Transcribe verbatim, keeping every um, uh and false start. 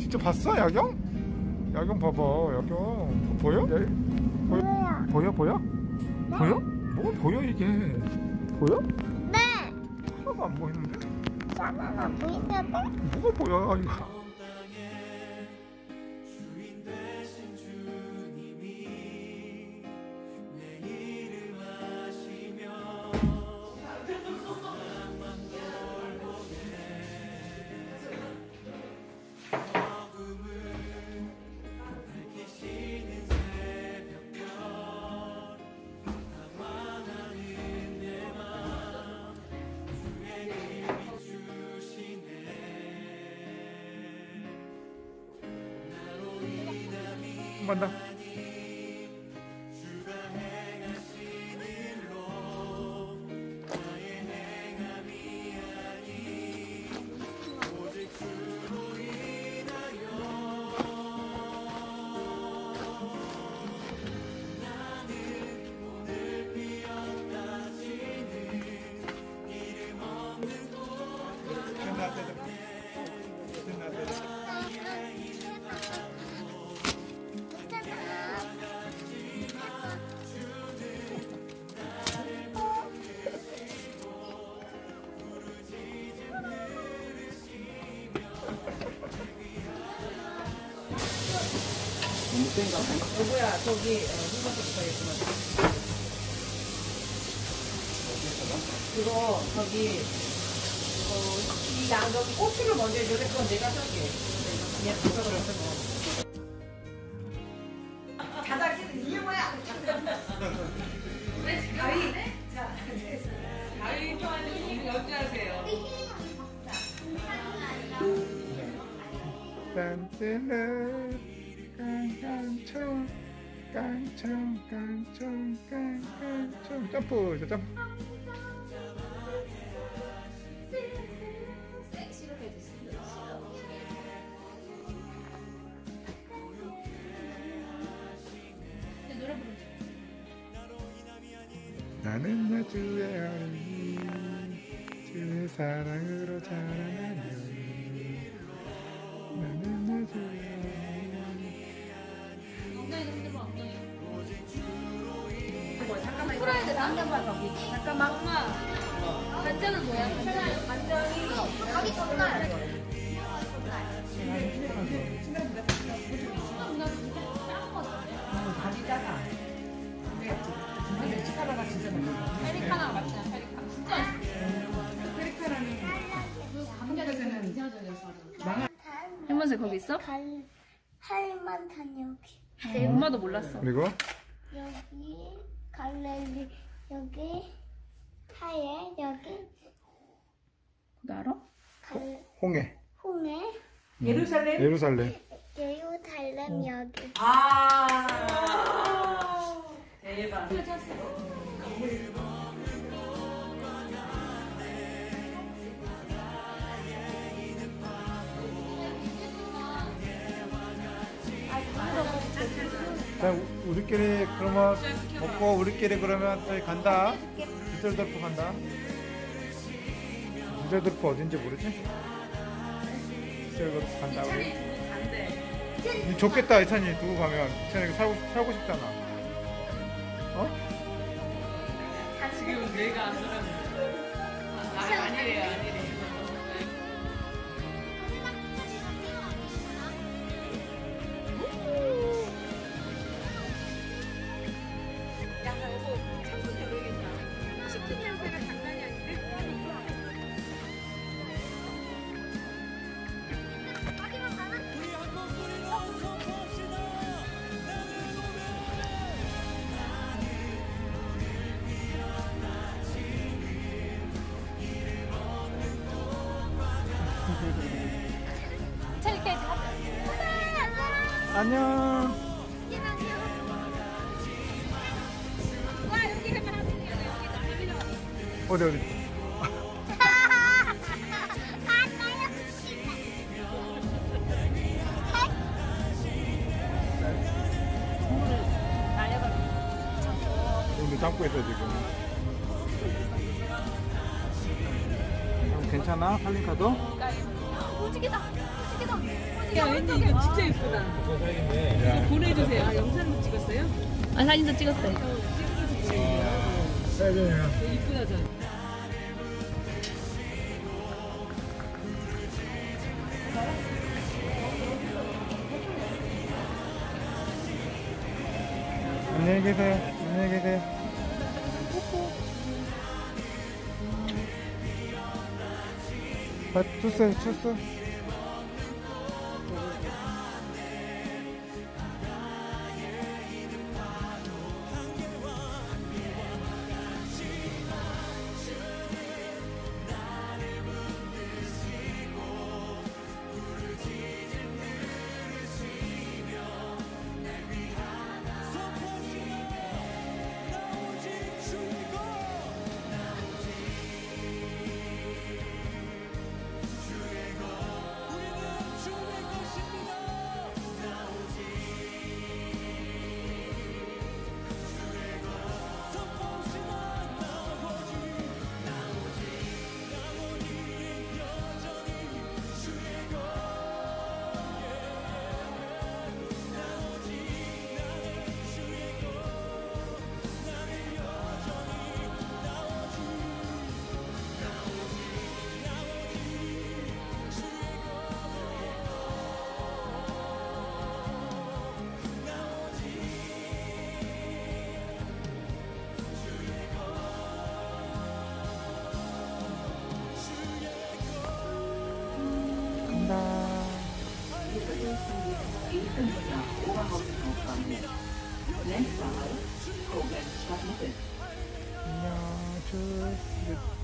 진짜 봤어 야경? 야경 봐봐. 야경 보여? 야, 보여? 보여 보여? 네. 보여? 뭐가 보여 이게? 보여? 네. 하나도 안 보이는데? 하나는 안 보이는데? 뭐가 보여 이거? 한번 더. 여보야 저기 흰색도 붙어있구나. 그거 저기 어, 이 양저기 꼬치를 먼저 해줘. 그건 내가 쏠게. 그냥 부서서 그래서 뭐. 바닥에는 이게 뭐야? 가위. 자, 가위 좋아하는 이름 연주하세요. 딴딴딴 깡깡총 깡총 깡총 깡깡총 점프 자 점프. 섹시로 해주세요. 노래 부르자. 나는 여주의 어린이 주의 사랑으로 자라나요. 나는 여주의 잠깐만 풀어야 돼. 잠깐만 거기. 잠깐만. 엄마, 간장은 뭐야? 간장이 가기 전날. 가지 작아. 근데 치카라가 진짜 맛있어. 페리카나 맞잖아, 페리카나. 진짜 페리카라는 한국에서는 망할. 할머니 거기 있어? 갈, 할만한 여기. 내 엄마도 몰랐어. 그리고 여기 갈래리 여기 하얘 여기 너 알아? 갈 홍해 홍해 예루살렘. 예루살렘. 예루살렘 여기. 아 대박. 자 우리끼리 그러면 먹고 우리끼리 그러면 저희 간다. 디셀도르프 간다. 디셀도르프 어딘지 모르지? 디셀도르프 간다 우리. 이 좋겠다 이찬이 두고 가면 이찬이 여기 살고 살고 싶잖아. 어? 지금 내가 안 들었는데. 아, 아니래요, 아니래요. 야, 여보, 창문 열어야겠다. 치킨 냄새가 장난이 아닌데? 찰리까지 가자. 안녕. 와, 여기 가면 하늘이야. 여기 나가면 어디 어디? 여기 잡고 있어 지금. 괜찮아? 살림카도? 무지개다. 무지개다. 야, 왠지 이거 진짜 예쁘다. 야, 보내주세요. 아, 영상도 찍었어요? 아 사진도 찍었어요. 사진이야. 이쁘다, 저. 안녕히 계세요. 안녕히 계세요. 아, 쳤어요, 쳤어. 안녕, 주스.